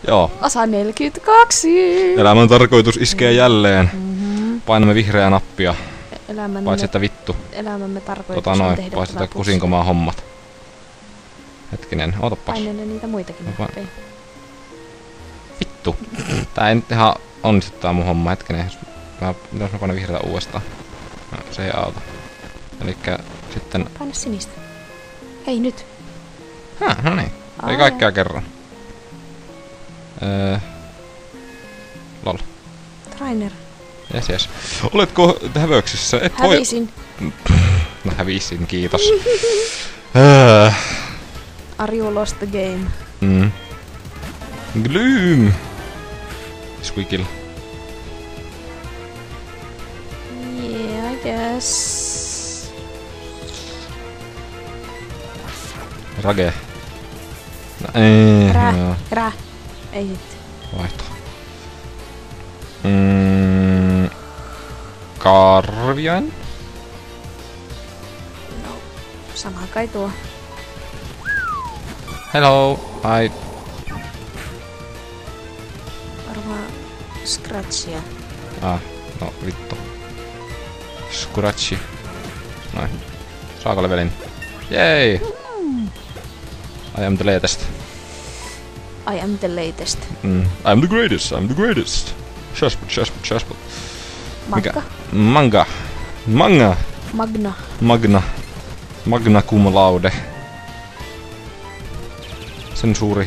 Joo. Osa 42. Elämän tarkoitus iskee jälleen. Painamme vihreää nappia. Paitsi että vittu. Elämämme tarkoitus on tehdä paitsi että kusinkomaa hommat. Hetkinen, ootapas. Painele niitä muitakin nappeja. Vittu. Tää ei nyt ihan onnistu tää mun homma. Hetkinen. Mitäs mä painan vihreätä uudestaan? No, se ei auta. Elikkä sitten... Paina sinistä. Hei nyt. No niin. Ei kaikkea kerran. Lol. Trainer. Jes. Oletko hävöksissä? Et Hävisin. No hävisin, kiitos. Are you lost the game? Gloom! Squeakle. Yeah, I guess. Rage. No ei. Krää. Ei sit. Vaihto. Karviain? No, sama kai tuo. Hello, hi. Varmaan Scratchia. No vittu. Scratchi. Noin. Saako levelin? Jei! I am the latest. I am the latest. I'm the greatest, I'm the greatest. Shaspot. Manga. Manga. Magna cum laude. Sensuuri.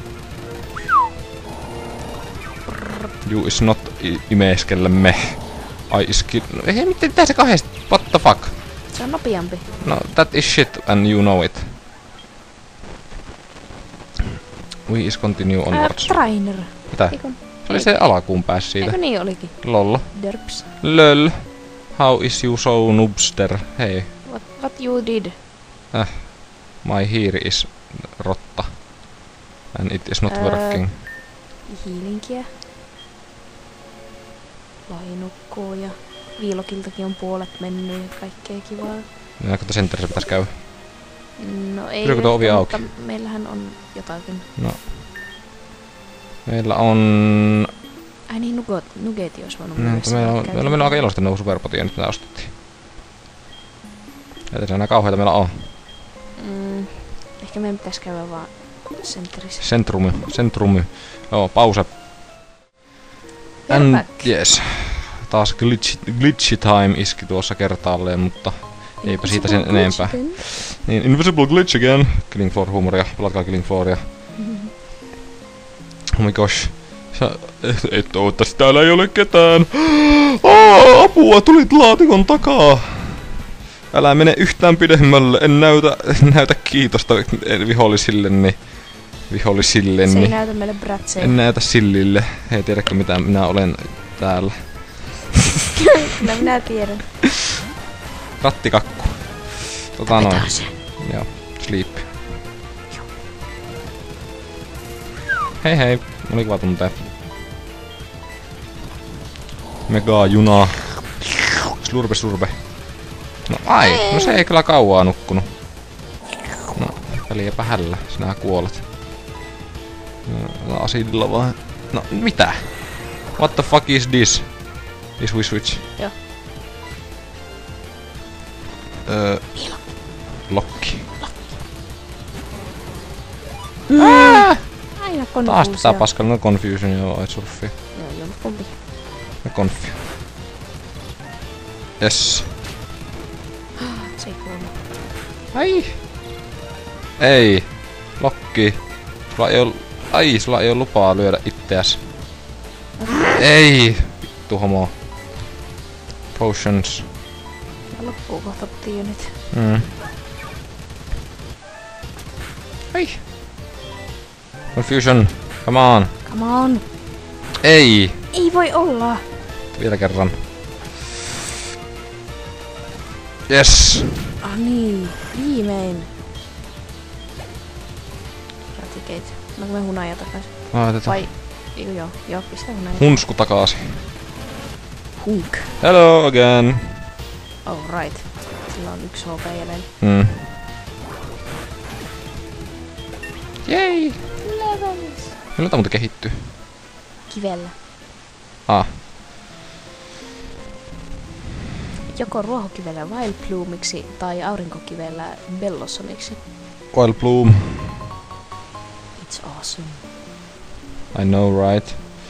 You is not imeskellemme. I is kill... Hei, mitä se kahdesti? What the fuck? Se on nopeampi. No, that is shit and you know it. We is continue onwards. Trainer. Mitä? Se oli se alakuun päässä siitä. Eikö niin olikin? Lollo. Derps. Löl. How is you so noobster? Hei. What you did? My hair is rotta. And it is not working. Hiilinkiä. Lainukkuu ja viilokiltakin on puolet mennyt ja kaikkea kivaa. Näetkö, että centerissä pitäis käydä? No ei. Pyydäkö tuo ovi auki? Mutta meillähän on jotakin. No. Meillä on... Ai niin, Nuggeti olisi voinut meillä on aika iloisesti nuo superpotia nyt mitä ostettiin. Ei tässä enää kauheita meillä on. Ehkä meidän pitäis käydä vaan centerissä. Centrumi. Joo, pause. And yes. Taas glitchy time iski tuossa kertaalleen, mutta eipä siitä sen enempää. Niin, invisible glitch again. Killing Floor huumoria. Pelatkaa Killing Flooria. Oh my gosh. Sä et ootas, täällä ei ole ketään. Apua, tulit laatikon takaa. Älä mene yhtään pidemmälle. En näytä kiitosta vihollisilleni. Se ei näytä meille brätsejä. En näytä sillille. Ei tiedäkö mitä minä olen täällä. Kyllä minä tiedän. Rattikakku. Noin. Joo, sleep. Hei. Oli kiva tuntea. Mega juna. Slurpe. No ai, no se ei kyllä kauaa nukkunut. No, väliäpä hällä, sinä kuolet. No, asidilla vaan. No, mitä? What the fuck is this? This we switch. Joo. Lokki. Aina confusion. Taas tää paskalla, no confusion joo, ei surffi. Joo, kumpi. Ja konfi. Yes. Se ei kuulu. Ai! Ei! Lokki! Sulla ei oo lupaa lyödä itteäs. Ei! Vittu homo. Potions. Ja loppuu kohta tienit. Ai! Confusion! Come on! Come on! Ei! Ei voi olla! Vielä kerran. Yes! Ah niin, viimein. Ratikeet. No me hunaja takaisin. Vai... Joo, pistä hunaja. Hunsku takaisin. Hunk. Hello again. Oh right. Sillä on 1 HP jäljellä. Yay! Levels. Millä tää muuten kehittyy? Kivellä. Joko ruohokivellä Wild Bloomiksi tai aurinkokivellä Bellossomiksi. Wild Bloom. It's awesome. I know, right?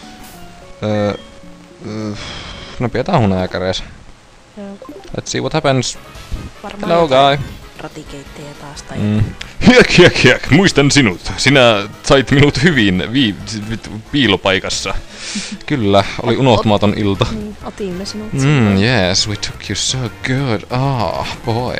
No pidetään hunajakäreessä. Joo. Let's see what happens. Varmaan Hello, guy. ratikeittejä taas tai... Hiek, muistan sinut. Sinä sait minut hyvin piilopaikassa. Kyllä, oli unohtumaton ilta. Niin, otimme sinut. Yes, we took you so good. Boy.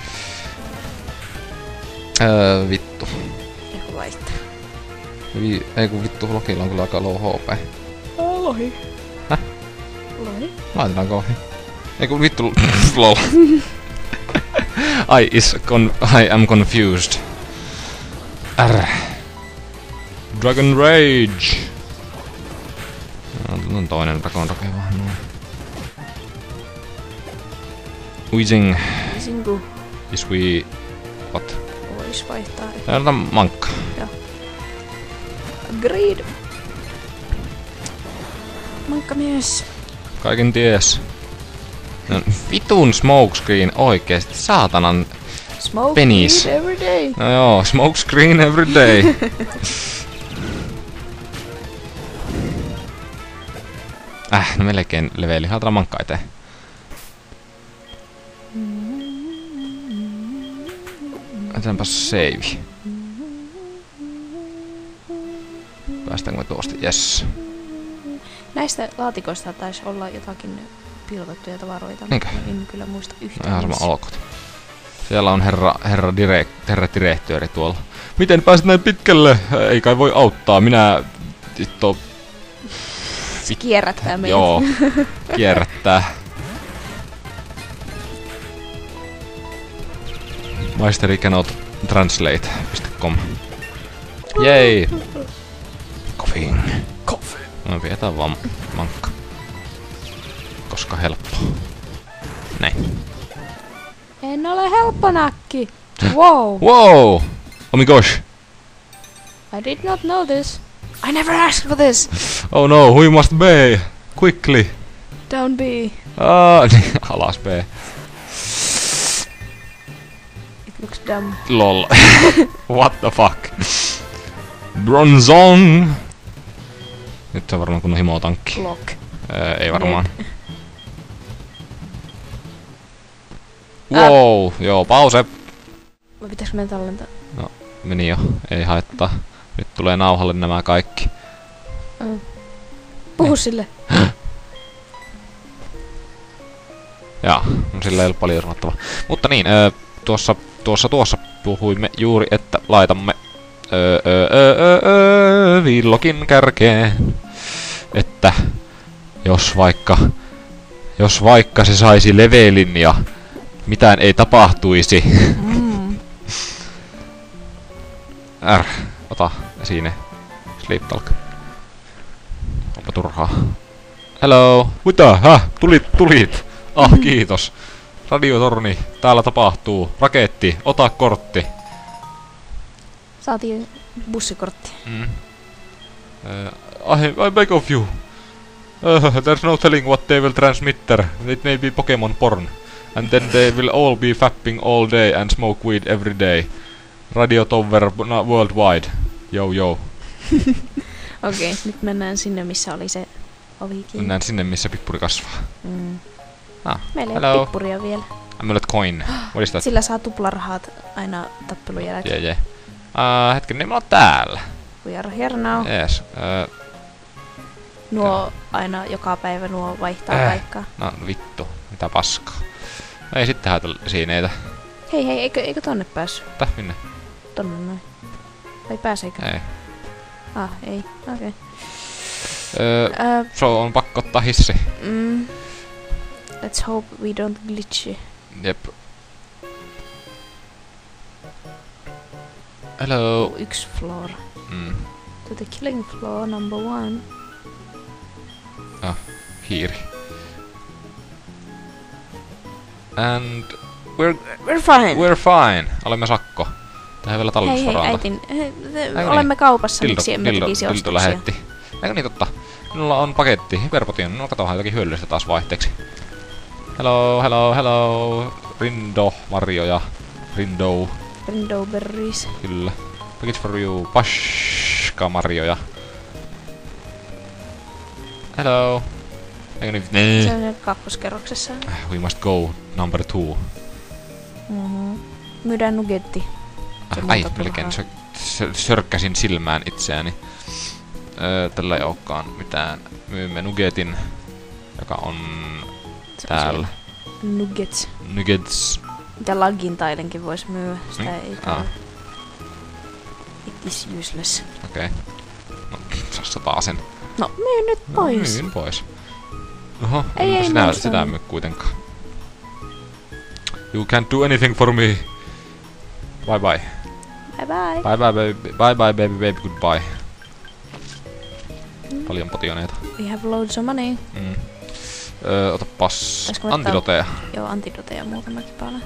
Vittu. Joku vaihtaa. Ei kun vittu, Lokilla on kyllä aika low HP. Lohi. Häh? Lohi. Laitetaanko ohi? Ei kun vittu, lol. I am confused. Dragon Rage! On toinen Dragon Rage vaan noin. Weezing. Singu. Is we... What? Vois vaihtaa. Ota mankka. Joo. Agreed. Mankka mies. Kaiken ties. No, vitun smokescreen oikeesti. Saatanan Smoke penis. every day. No joo, smokescreen every day. No melkein leveli. Haetaan mankka eteen. Otetaanpas save. Päästäänkö me tuosta? Yes. Näistä laatikoista taisi olla jotakin piilotettuja tavaroita. Niinkö? En kyllä muista No yhtään. ihan sama olkoot. Siellä on herra direktööri tuolla. Miten pääset näin pitkälle? Ei kai voi auttaa. Minä... Vittu... Se kierrättää meitä. Joo. Kierrättää. Maisteri cannot translate.com. Jei! Coffee. No pidetään vaan mankka. Koska helppo. Näin. En ole helpponakki. Wow. Wow! Oh my gosh! I did not know this. I never asked for this. Oh no, we must be! Quickly! Down B. Niin, alas B. It looks dumb. Lol. What the fuck? Bronzong! Nyt se on varmaan kunnon himotankki. Lock. Ei varmaan. Wow, joo, pause. Vai pitäisikö meidän tallentaa? No, meni jo. Ei haittaa. Nyt tulee nauhalle nämä kaikki. Puhu sille. Jaa, no sillä ei ole paljon sanottavaa. Mutta niin, tuossa puhuimme juuri, että laitamme Villogin kärkeen. Että jos vaikka se saisi levelin ja mitään ei tapahtuisi. Ota esine. Sleep talk. Onpa turhaa. Hello. Mitä? Tulit. Kiitos. Radiotorni. Täällä tapahtuu. Raketti. Ota kortti. Saatiin bussikortti. I beg of you. There's no telling what they will transmit there. It may be Pokemon porn. And then they will all be fapping all day and smoke weed every day. Radio Tower worldwide. Yo. Okei, nyt mennään sinne, missä oli se ovikin. Mennään sinne, missä pippuri kasvaa. Meillä ei hello. ole pippuria vielä. Amulet coin. What is that? Sillä saa tuplarahat aina tappelun jälkeen. Yeah. Hetken, niin me ollaan täällä. We are here now. Yes. Nuo aina joka päivä nuo vaihtaa paikkaa. No vittu, mitä paskaa. Ei sitten haeta siineitä. Hei, eikö tonne päässyt? Täh, minne? Tonne noin. Vai pääseekö? Ei. Ei. Okei. Se on pakko ottaa hissi. Let's hope we don't glitch. Jep. Hello. Yksi floor. To the killing floor number 1. Hiiri. And we're fine. We're fine. Olemme sakko. Tähän vielä Hei talletusvaralta. äitin, olemme kaupassa, miksi emme tekisi Dildo ostoksia? lähetti. Eikö niin totta? Minulla on paketti, hyperpotion. No katohan jotakin hyödyllistä taas vaihteeksi. Hello. Rindo, marjoja. Rindo. Rindo berries. Kyllä. Package for you. Pashka marjoja. Hello. Eikö nyt? Se on nyt kakkoskerroksessa. We must go number 2. Myydään nugetti. Ai, melkein sörkkäsin silmään itseäni. Tällä ei olekaan mitään. Myymme nugetin, joka on täällä. Nuggets. Nuggets. Mitä lagin tailenkin vois myyä. Sitä ei tarvitse. It is useless. Okei. No, sassa taasen. No, myy nyt pois. Myyn pois. Oho, ei sitä en myy kuitenkaan. You can't do anything for me. Bye bye. Bye bye. Bye bye baby. Bye bye baby goodbye. Paljon potioneita. We have loads of money. Otapas antidoteja. Joo, antidoteja muutamakin paljon.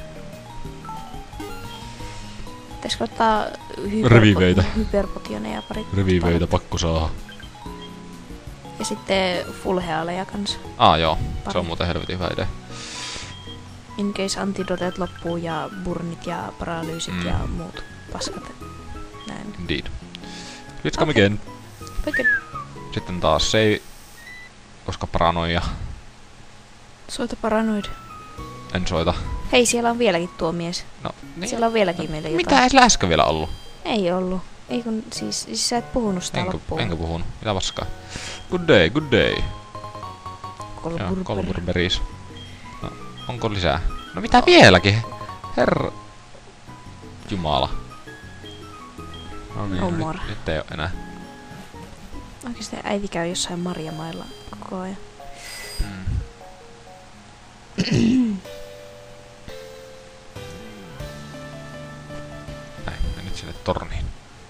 Pitäisikö ottaa hyperpotioneja pari? Reviveitä pakko saada. Ja sitten fullhealeja kans. Joo. Se on muuten helvetin hyvä idea. In case antidotet loppuu ja burnit ja paralyysit ja muut paskat. Näin. Indeed. Let's come again. Okay. Sitten taas se ei... Koska paranoia. Soita paranoid. En soita. Hei, siellä on vieläkin tuo mies. No, niin. Siellä on vieläkin meille jotain. Mitä ei sillä äsken vielä ollut? Ei ollut. Ei kun siis sä et puhunut sitä loppuun. Enkä puhunut. Mitä paskaa? Good day, good day. Kolburberis. No, onko lisää? No mitä vieläkin? Herra... Jumala. No niin, nyt ei oo enää. Oikeesti äiti käy jossain marjamailla koko ajan. Näin, nyt sinne torniin.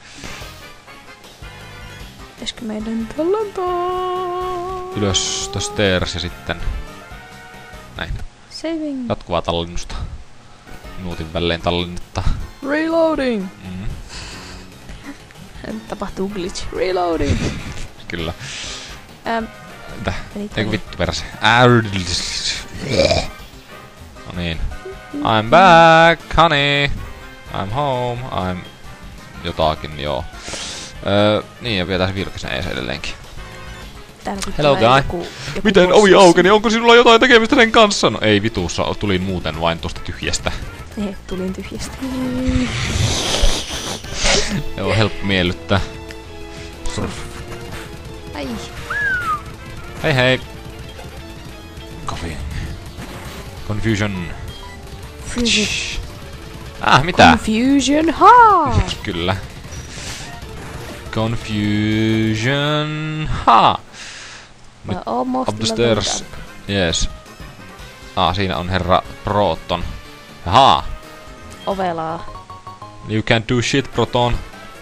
Pitäisikö meidän tallentaa? Ylös to stairs ja sitten... Näin. Saving. Jatkuvaa tallennusta. Minuutin välein tallennetta. Reloading! Tapahtuu glitch. Reloading! Kyllä. Mitä? Eikö vittu perse? No niin. I'm back, honey. I'm home. I'm... Jotakin, joo. Niin, ja vielä tässä vilkaisen ees edelleenkin. Hello guy. Joku miten ovi aukeni? Onko sinulla jotain tekemistä sen kanssa? No ei vitussa, tulin muuten vain tosta tyhjästä. Tulin tyhjästä. Joo, helppo miellyttää. Surf. Ai. Hei hei. Coffee. Confusion. Mitä? Confusion, ha! Kyllä. Confusion, ha! Nyt up the stairs. Yes. Siinä on herra Proton. Ha! Ovelaa. You can't do shit, Proton.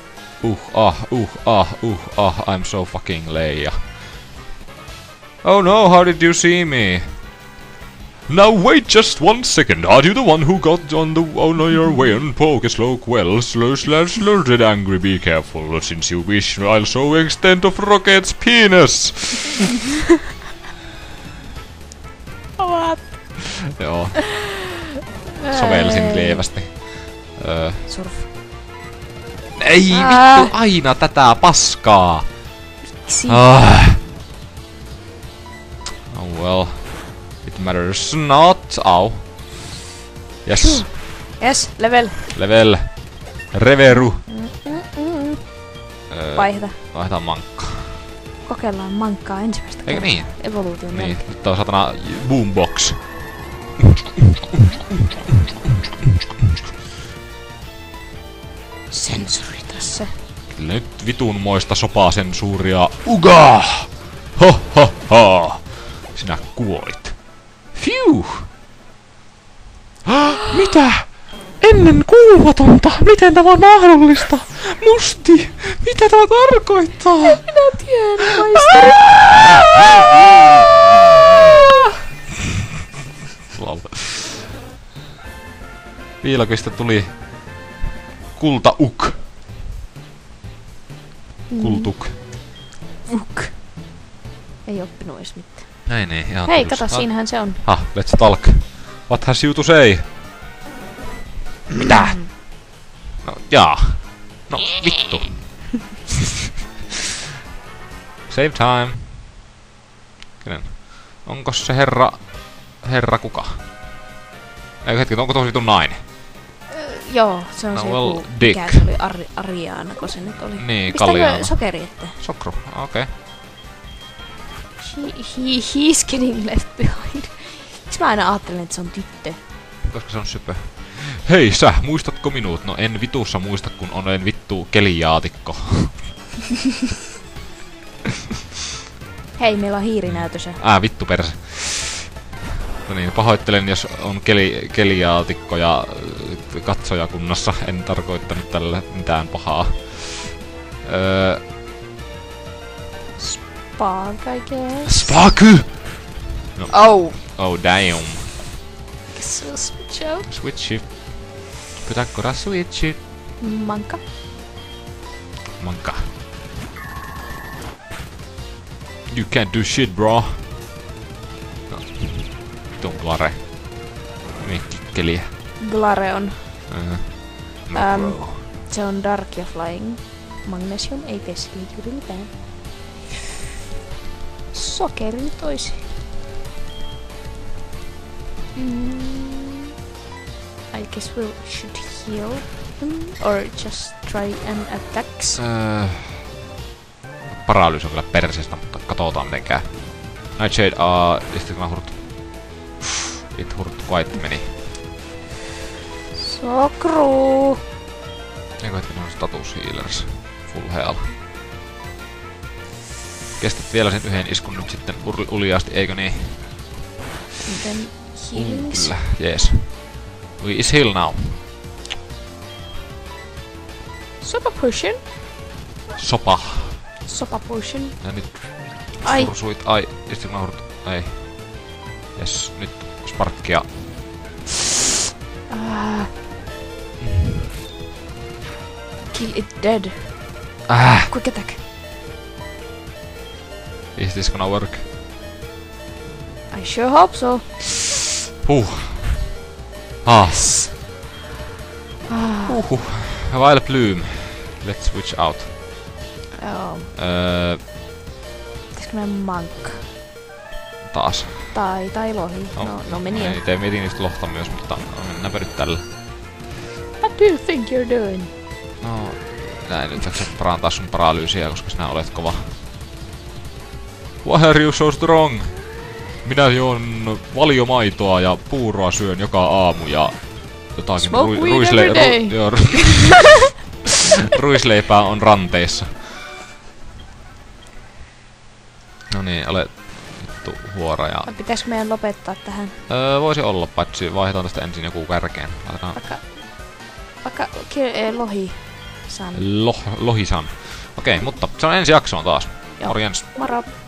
I'm so fucking Leia. Oh no, how did you see me? Now wait just 1 second. Are you the one who got on your way and poke sloke well? Slurred angry, be careful, since you wish I'll show extent of Rocket's penis. What? Joo. Sovelsin lievästi. Surf. Ei vittu, aina tätä paskaa. Oh well. It matters not. Au. Yes. Yes, level. Level. Reveru. Vaihdetaan mankkaa. Kokeillaan mankkaa ensimmäistä kertaa. Eikö niin? Evoluution. Niin, nyt on satana boombox. Sensori tässä. Kyllä nyt vitun moista sopasensuuria. Uga! Ho ho ho! Sinä kuolit. Phew! Mitä? Ennen kuulumatonta! Miten tämä on mahdollista? Musti! Mitä tämä tarkoittaa? En minä tiedä, maisteri! Viilakista tuli Kulta-uk. Kultuk. Uk. Ei oppinut edes mitään. Näin ei, ihan Hei, tylsä. kato, siinähän se on. Let's talk. What has you to say? Mitä? No, jaa. No, vittu. Save time. Kenen? Onko se herra kuka? Eikö hetki, onko tosi vitun nainen? Joo, se on No, se well, joku, Dick. mikä se oli, Ariana, kun se nyt oli. Niin, Pistääkö Galliana. sokeri, että? Sokru, okei. He's getting left behind. Miksi mä aina ajattelen, että se on tyttö? Koska se on sypö. Hei sä, muistatko minut? No en vitussa muista, kun olen vittu kelijaatikko. Hei, meillä on hiirinäytös. Vittu perse. No niin, pahoittelen, jos on kelijaatikko ja katsojakunnassa. En tarkoittanut tällä mitään pahaa. Spark, I guess. Spaky! No. Oh, Damn. so switch out. Switchi. Pytäkkora switchi. Manka. Manka. You can't do shit, bro. No. Vitun klare. Niin, kikkeliä. Glareon. No, bro. Se on dark ja flying. Magnesium ei tee sille juuri mitään. Sokeri toisi. I guess we should heal him or just try and attacks. Paralyys on kyllä perseestä, mutta katsotaan miten käy. Nightshade, istikö mä hurttu? It hurttu quite meni. Sokru! Eikö hetken on status healers? Full health. Kestät vielä sen yhden iskun nyt sitten uljaasti, eikö niin? Miten healings? Kyllä, jees. We is heal now. Sopa potion? Sopa. Sopa potion. Ja nyt Ai. sursuit. Istikö mä hurttu? Ei. Jes, nyt sparkkia. Kill it dead. Quick attack. Is this gonna work? I sure hope so. Violet Bloom. Let's switch out. Joo. Pitäisikö mennä mank? Taas. Tai lohi. No meni jo. Ei, mietin niistä lohta myös, mutta mennäänpä nyt tällä. What do you think you're doing? No, näin nyt jaksa parantaa sun paralyysiä, koska sinä olet kova. Why are you so strong? Minä juon valiomaitoa ja puuroa syön joka aamu ja jotakin ruisleipää on ranteissa. No niin, ole vittu huora ja... Pitäisikö meidän lopettaa tähän? Voisi olla, paitsi vaihdetaan tästä ensin joku kärkeen. Vaikka lohi san. Lohisan. Okei, mutta se on ensi jaksoon taas. Joo. Morjens. Moro.